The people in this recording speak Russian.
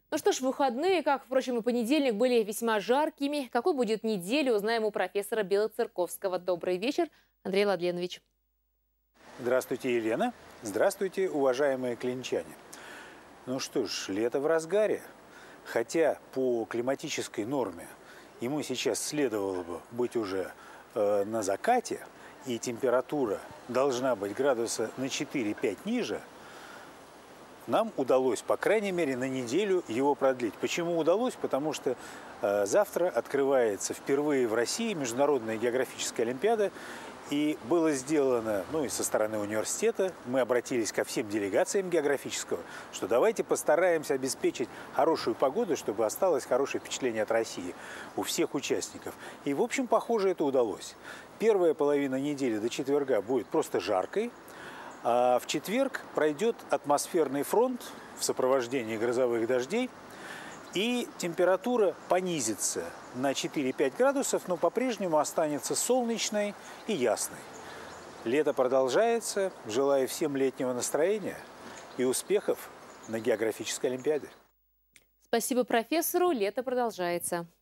Ну что ж, выходные, как, впрочем, и понедельник, были весьма жаркими. Какой будет неделя, узнаем у профессора Белоцерковского. Добрый вечер, Андрей Ладленович. Здравствуйте, Елена. Здравствуйте, уважаемые клинчане. Ну что ж, лето в разгаре. Хотя по климатической норме ему сейчас следовало бы быть уже на закате, и температура должна быть градуса на 4-5 ниже, нам удалось, по крайней мере, на неделю его продлить. Почему удалось? Потому что завтра открывается впервые в России Международная географическая олимпиада. И было сделано, ну и со стороны университета, мы обратились ко всем делегациям географического, что давайте постараемся обеспечить хорошую погоду, чтобы осталось хорошее впечатление от России у всех участников. И, в общем, похоже, это удалось. Первая половина недели до четверга будет просто жаркой. А в четверг пройдет атмосферный фронт в сопровождении грозовых дождей, и температура понизится на 4-5 градусов, но по-прежнему останется солнечной и ясной. Лето продолжается. Желаю всем летнего настроения и успехов на географической олимпиаде. Спасибо профессору. Лето продолжается.